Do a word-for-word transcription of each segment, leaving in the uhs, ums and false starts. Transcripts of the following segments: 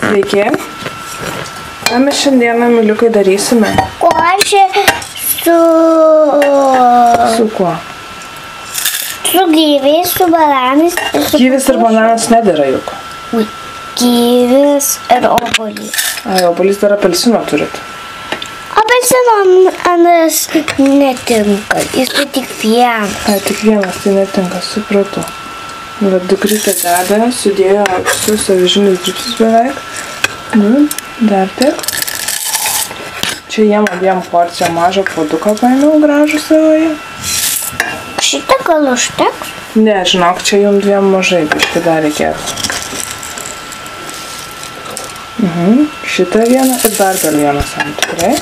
Sveiki. Ką mes šiandieną, myliukai, darysime? Košė su... Su kuo? Su gyviais, su bananais. Gyvis ir bananas nedėra juk. Ui, gyvis ir obuolys. Ai, obuolys dar apelsino turit. Apelsino anas netinka, jis tai tik vienas. Ai, tik vienas tai netinka, supratau. Bet dukrytė deda, sudėjo visus avižinius dribsus beveik. Nu, dar tiek. Čia jiem abiem porciją mažą puoduką paėmiau gražų savoje. Šitą gal užteks? Ne, žinok, čia jum dviem mažai, biškį dar reikėtų. Mhm, šitą vieną ir dar gal vieną sam tikrai.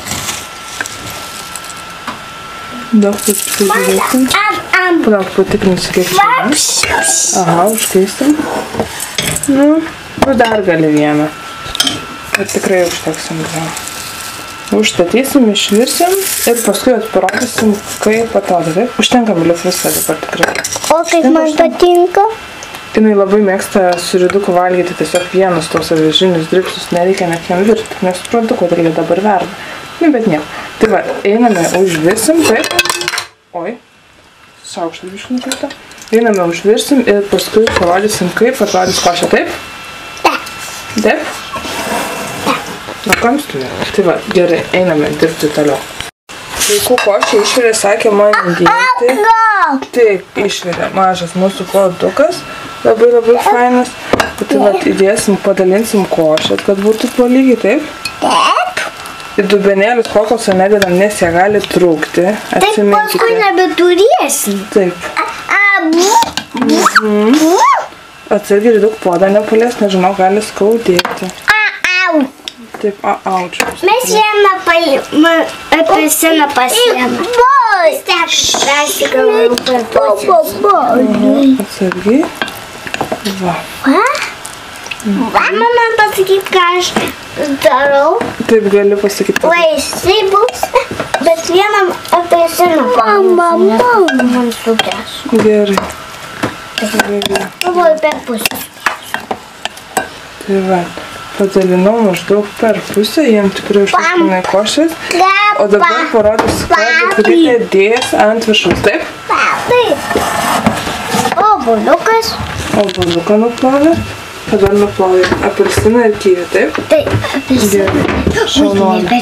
Daug pasižiūrėsim. Palauk, patikrinsiu, kiek čia yra. Aha, užkaistam. Nu, ir dar gali vieną. Ir tikrai užteksim dviem. Užstatysim, išvirsim ir paskui parodysim, kaip atrodo. Taip? Užtenka miliuk visą dabar tikrai. O kaip man patinka? Jinai labai mėgsta su riduku valgyti tiesiog vienus tos avižinius dribsus, nereikia net jam virti. Nesuprantu, kodėl jie dabar verda. Nu, bet nieko. Tai va, einame, užvirsim, taip. Oi, šaukštą biškį nukrito. Einame, užvirsim ir paskui parodysim, kaip atrodys košė, taip? Taip. Taip? Na, kam stumė? Tai va, gerai, einame dirbti toliau. Vaikų košė išvirė, sakė man įdėti. Taip, išvirė mažas mūsų puodukas, labai labai fainas. Tai va, įdėsim, padalinsim košę, kad būtų po lygiai, taip? Taip. Ir dubenėlius kokoso nededam, nes jie gali trūkti. Taip, paskui nebeturėsim. Taip. Mhm. Atsargiai daug puodą nepalies, nežinau, gali skaudėti. Au. Taip, a, aučiu. Mes vieną apelsiną pasiėmę. Persigalvojau per pusę. Atsargiai. Va. Mama man pasakyt, ką aš darau. Taip, gali pasakyti. Vaisiai bus, bet vienam apelsiną. Mama, mama. Man sukės. Gerai. Gerai. Galvoju per pusę. Tai va, padalinau maždaug per pusę, jiem tikrai užtektinai košės. O dabar parodys, kad dukrytė dės ant viršaus, taip? Taip. Obuoliukas. Obuoliuką nuplovė. Dabar nuplovė apelsiną ir kyvį, taip? Taip, apelsiną. Gerai, šaunuolė.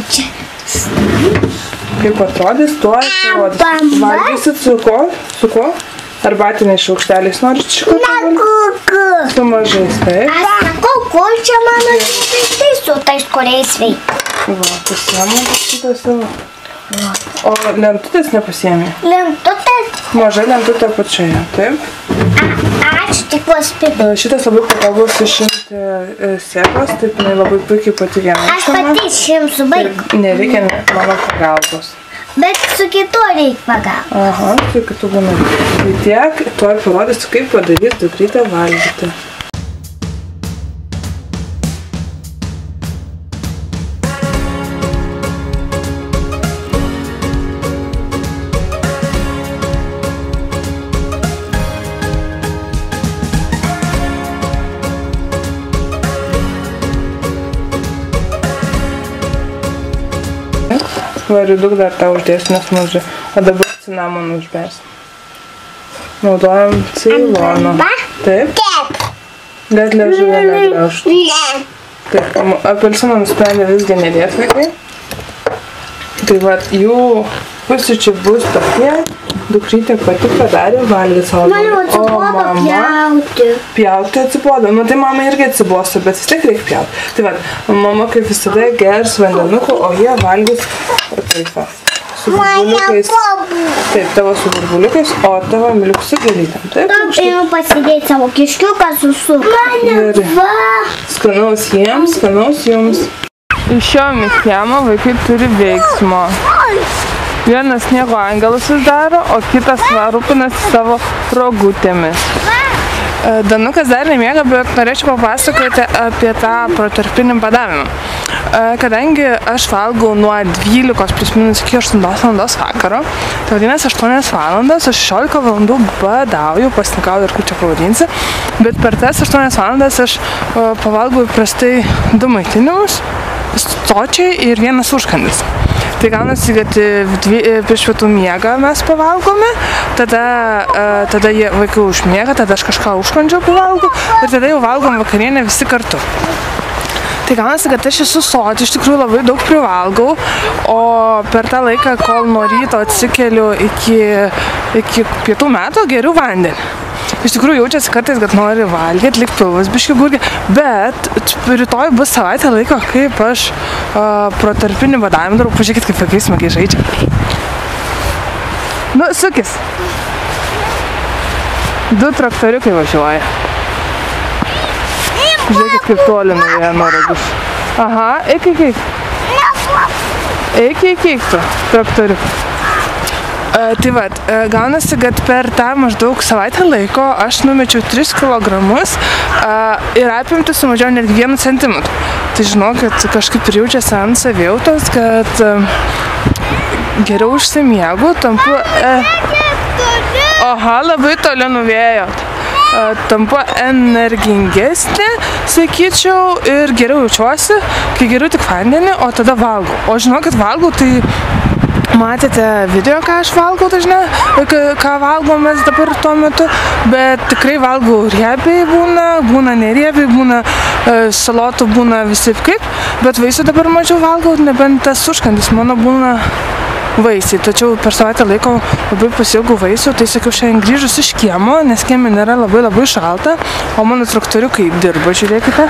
Kaip atrodys, tuo parodys. Valgysit su ko? Su ko? Arbatiniais šaukšteliais norit šikotai? Su mažais, taip? Aš sakau, kol čia mano tai su tais, kuriais veikia. Va, pasiėmė šitą savo. O lentutės nepasiėmė? Lentutės? Maža lentutė pačioje, taip? Ačiū, tik paspėdėjau. Šitas labai patogus išimti sėklas, taip jinai labai puikiai pati viena. Aš pati išimsiu baig. Nereikia mano pagalbos. Bet su kitu reikia pagalbos. Aha, su kitu būna. Tai tiek, tuoj parodysiu, kaip padarys dukrytę valgyti. Variduk dar tą uždėsiu, nes mažai. O dabar cinamoną užbėsim. Naudojam ceiloną. Taip? Taip. Bet liežuvę negraužtų. Taip, apelsiną nusprendė visgi nedėti vaikai. Tai va, jų pusryčiai bus tokie. Dukrytė pati padarė, valgė savo. Man jau atsibodo pjauti. Pjauti atsibodo. Nu tai mama irgi atsibosta, bet vis tiek reikia pjauti. Tai va, mama kaip visada gers vandenuku, o jie valgys taip va. Su burbuliukais. Taip, tavo su burbuliukais, o tavo miliuk su gėlytėm. Taip, Einu pasidėti savo kiškiuką su suka. Gerai. Skanaus jiems, skanaus jums. Iš šio mikėmo vaikai turi veiksmo. Vienas sniego angelus uždaro, o kitas va rūpinasi savo rogutėmis. Danukas dar nemiega, bet norėčiau papasakoti apie tą protarpinį badavimą. Kadangi aš valgau nuo dvylikos plius minus iki aštuntos valandos vakaro, tai vadinasi aštuonias valandas, aš šešiolika valandų badauju, pasnikauju ir kur čia pavadinsi, bet per tas aštuonias valandas aš pavalgau prastai du maitinimus, sočiai ir vienas užkandis. Tai gaunasi, kad prieš pietų miegą mes pavalgome, tada, tada jie vaikai užmiega, tada aš kažką užkandžio pavalgau ir tada jau valgom vakarienę visi kartu. Tai gaunasi, kad aš esu soti, iš tikrųjų labai daug privalgau, o per tą laiką, kol nuo ryto atsikeliu iki, iki pietų metų, geriu vandenį. Iš tikrųjų jaučiasi kartais, kad nori valgyti, lyg pilvas biškį gurgė, bet rytoj bus savaitę laiko, kaip aš uh, protarpinį badavimą darau. Pažiūrėkit, kaip vaikai smagiai žaidžia. Nu, sukis. Du traktoriukai važiuoja. Žiūrėkit, kaip toli nuėjo nuo ragus. Aha, eik, eik, eik. Eik, eik, eik tu, traktoriukai. Uh, tai vat, uh, gaunasi, kad per tą maždaug savaitę laiko aš numečiau tris kilogramus uh, ir apimti sumažiau netgi vienu centimetru. Tai žinau, kad kažkaip ir jaučiasi ant savijautos, kad uh, geriau užsimiegu, tampu... Uh, oha, labai toli nuvėjot. Uh, tampu energingesnė, sakyčiau, ir geriau jaučiuosi, kai geriu tik vandenį, o tada valgau. O žinau, kad valgau, tai... Matėte video, ką aš valgau dažnai, ką valgom mes dabar tuo metu, bet tikrai valgau riebiai būna, būna neriebiai, būna e, salotų, būna visaip kaip, bet vaisių dabar mažiau valgau, nebent tas užkandis mano būna vaisiai. Tačiau per savaitę laiko labai pasiilgau vaisių, tai sakiau šiandien grįžus iš kiemo, nes kieme nėra labai labai šalta, o mano traktoriukai dirba, žiūrėkite.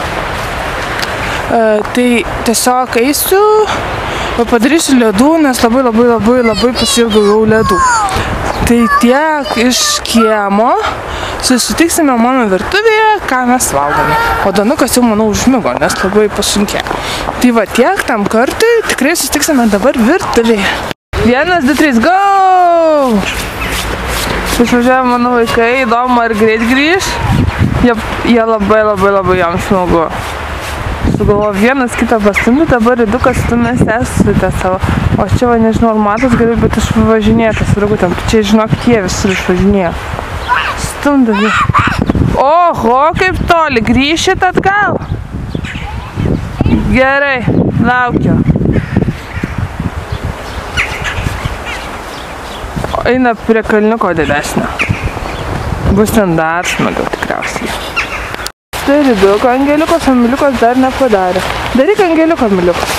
E, tai tiesiog eisiu, padarysiu ledų, nes labai labai labai labai pasiilgau jau ledų. Tai tiek iš kiemo, susitiksime mano virtuvėje, ką mes valgome. O Danukas jau, manau, užmigo, nes labai pasunkė. Tai va tiek tam kartui, tikrai susitiksime dabar virtuvėje. Vienas, du, trys, go! Išvažiavo mano vaikai, įdomu, ar greit grįž. Jie, jie labai labai labai jam smagu. Sugalvoju vienas kitą pastumti, dabar Ridukas stumia sesutę savo. O čia va nežinau, ar matos gerai, bet aš važinėju tas ragutėm. Čia, žinok, jie visur išvažinėjo. Stumdami. Oho, kaip toli, grįšit atgal? Gerai, laukiu. Eina prie kalniuko didesnio. Bus ten dar smagiau tikriausiai. Tai Riduko angeliukas, o Miliukas dar nepadarė. Daryk angeliuką, Miliukas.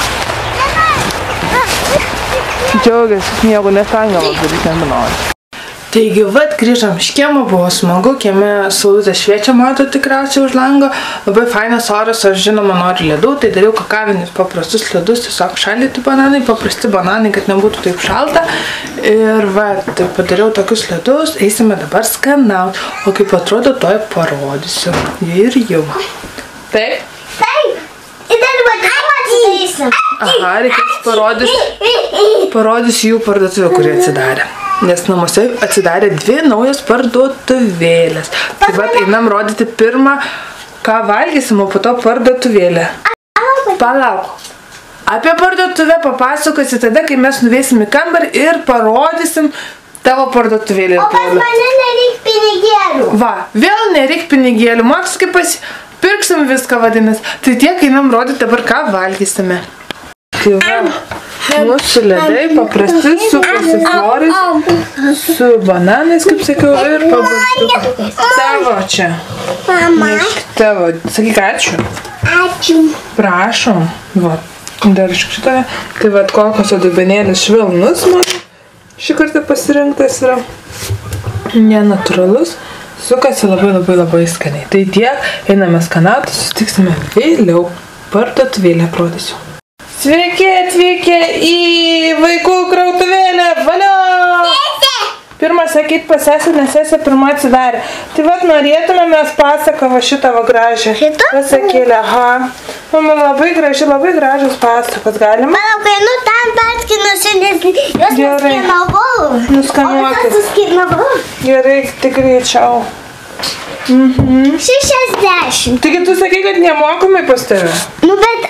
Džiaugiasi sniegu, nes angelas daryti nebenori. Taigi, vat, grįžom iš kiemo, buvo smagu, kieme saulutė šviečia, mato tikriausiai už lango. Labai fainas oras, aš žinoma noriu ledų, tai dariau kakavinius paprastus ledus, tiesiog šaldyti bananai, paprasti bananai, kad nebūtų taip šalta. Ir vat, padariau tokius ledus, eisime dabar skanauti, o kaip atrodo, toj parodysiu. Ir jau. Taip? Taip. Ir dar vadinimą atsidarysim. Aha, reikės parodysiu, parodysiu jų parduotuvę, kurie atsidarė. Nes namuose atsidarė dvi naujos parduotuvėlės. Tai vat einam rodyti pirmą, ką valgysim, o po to parduotuvėlę. Palauk. Apie parduotuvę papasakosi tada, kai mes nuveisim į kambarį ir parodysim tavo parduotuvėlę. O pas mane nereik pinigėlių. Va, vėl nereik pinigėlių. Matos, kaip pasipirksim viską vadinasi. Tai tiek einam rodyti dabar, ką valgysime. Tai va. Mūsų ledai paprasti su pasiflorais, su bananais, kaip sakiau, ir pabastukas. Tavo čia. Mama. Tavo. Sakyk ačiū. Ačiū. Prašom. Va, dar iš šitoje. Tai va, kokoso dubenėlis švelnus man šį kartą pasirinktas yra. Nenatūralus. Sukasi labai labai labai skaniai. Tai tiek, einame skanauti, susitiksime vėliau. Parduotuvėlę parodysiu. Sveiki atvykę į vaikų krautuvėlę, valio! Pirmą sakyt pas sesę, nes sesė pirmą atsidarė. Tai vat norėtume mes pasaką va šitą va gražią. Šitą? Pasakėlę, aha. Mama, labai graži, labai gražios pasakos galima. Manau, kai nu tam perskinusi, nes jos nuskinavau. Nuskanuokit. O visas nuskinavau. Gerai, tik greičiau. Mhm. šešiasdešimt. Taigi tu sakai, kad nemokamai pas tave? Nu, bet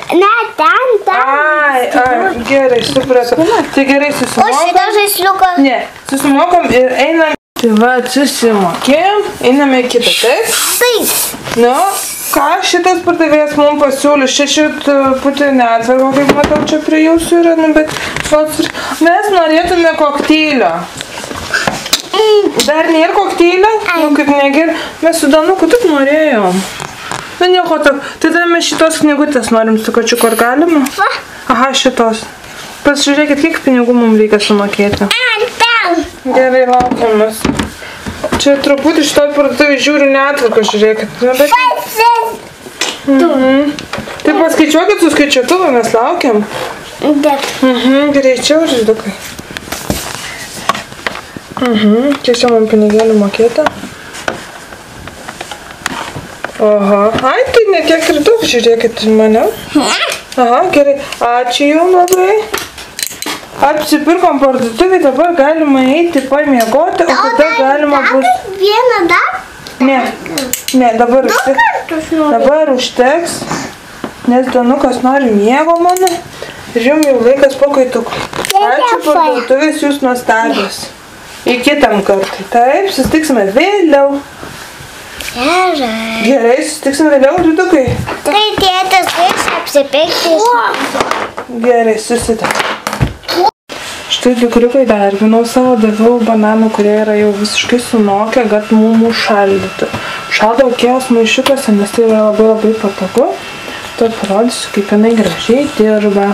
Ne, ten, ten. Ai, ai, gerai, supratau. Tai gerai, O susimokam. šitą žaisliuką. Ne, susimokam ir einam. Tai va, susimokėjom, einame į kitą, taip? Taip. Nu, ką šitas pardavėjas mums pasiūlys? Čia šitą neatvarko, kaip matau, čia prie jūsų yra, nu, bet mes norėtume kokteilio. Dar nėra kokteilio? Nu, kaip negerai. Mes su Danuku taip norėjom. Nu, nieko taip. Tai tada mes šitos knygutės norim su kačiuku, ar galima? Aha, šitos. Pasižiūrėkit, kiek pinigų mums reikia sumokėti. Gerai, laukiamės. Čia truputį šitoj parduotuvėj žiūriu neatvarko, žiūrėkit. Na, bet... Mhm. Tai paskaičiuokit su skaičiuotuvu, mes laukiam. Taip. Mhm, greičiau, žydukai. Mhm, kiek čia man pinigėlių mokėti? Aha, ai, tai ne tiek ir daug, žiūrėkit mane. Aha, gerai, ačiū jums labai. Apsipirkom parduotuvį, dabar galima eiti pamiegoti, o tada galima bus... Vieną dar? Ne, ne, dabar užteks. Dabar užteks, nes Danukas nori miego mano ir jums jau laikas pakaitukų. Ačiū parduotuvės, jūs nuostabios. Į kitam kartui. Taip, susitiksime vėliau. Gerai. Gerai, susitiksime vėliau, rydukai. Tai tėtis reiks apsipirkti. Gerai, susitik. Štai dukriukai darbinau savo, daviau bananų, kurie yra jau visiškai sunokę, kad mums užšaldyti. Šaldau Ikėjos maišiukuose, nes tai yra labai labai patogu. Tai parodysiu, kaip jinai gražiai dirba.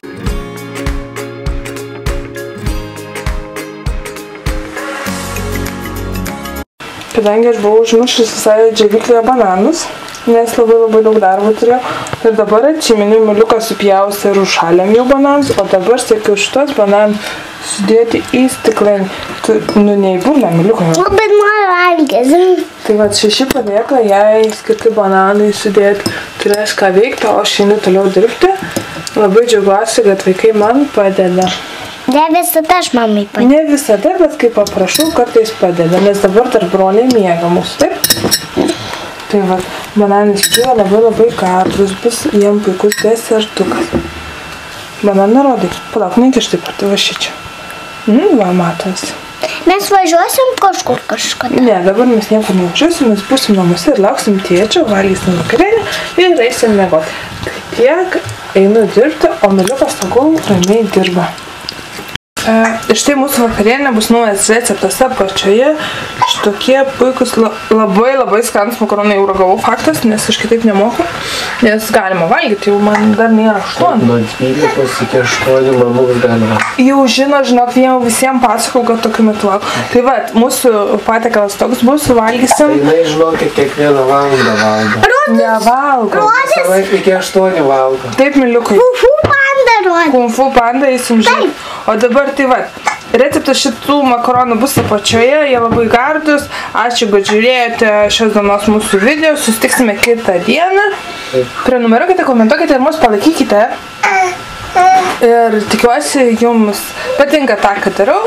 Kadangi aš buvau užmiršus visai džiovyklėje bananus, nes labai labai daug darbo turėjau. Ir dabar atsiminiau, Miliuką supjaustė ir užšalėm jau bananus, o dabar siekiau šitos bananus sudėti į stiklainį. Tu, nu, ne į burną, Miliuką. Bet man valgės. Tai va, šeši padėklai, jai skirti bananai sudėti, turės ką veikti, o aš einu toliau dirbti. Labai džiaugiuosi, kad vaikai man padeda. Ne visada aš mamai padeda. Ne visada, bet kai paprašau, kartais padeda, nes dabar dar broliai miega mūsų, taip? Tai va, bananis kyla labai labai gardus, bus jiem puikus desertukas. Bananą rodai, palauk, nekiš taip pat, va šičia. Mm, va, matosi. Mes važiuosim kažkur kažkada. Ne, dabar mes niekur nevažiuosim, mes būsim namuose ir lauksim tėčio, valgysim vakarienę ir eisim miegoti. Tai tiek, einu dirbti, o Miliukas tegul ramiai dirba. Ir štai mūsų vakarienė bus naujas receptas apačioje. Šitokie puikus, labai labai skanus makaronai jau ragavau, faktas, nes aš kitaip nemoku. Nes galima valgyti, jau man dar nėra aštuonių. Nuo dvylikos iki aštuonių manau galima. Jau žino, žinok, jau visiems pasakau, kad tokiu metu valgau. Tai va, mūsų patiekalas toks bus, valgysim. Tai jinai, žinokit, kiekvieną valandą valgo. Nevalgo. Savaip iki aštuonių valgo. Taip, Miliukai. Kung Fu Panda rodė. Kung Fu Panda eisim žiūrėti. O dabar tai va, receptas šitų makaronų bus apačioje, jie labai gardus. Ačiū, kad žiūrėjote šios dienos mūsų video, susitiksime kitą dieną. Prenumeruokite, komentuokite ir mus palaikykite. Ir tikiuosi, jums patinka tą, ką darau.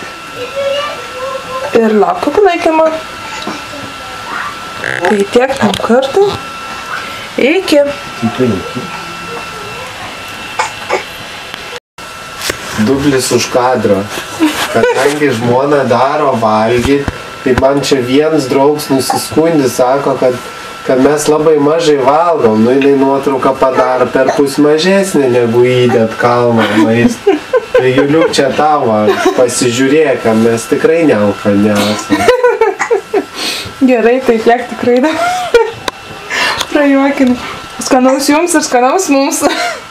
Ir laukiu palaikymo. Tai tiek tam kartą. Iki. Iki, iki. Dublis už kadro. Kadangi žmona daro valgyti, tai man čia vienas draugs nusiskundė, sako, kad, kad mes labai mažai valgom. Nu, jinai nuotrauką padaro per pus mažesnį, negu įdėt kalną maistą. Tai Juliuk, čia tavo, pasižiūrėk, mes tikrai nealkani esame. Gerai, tai tiek tikrai da. Prajuokim. Skanaus jums ir skanaus mums.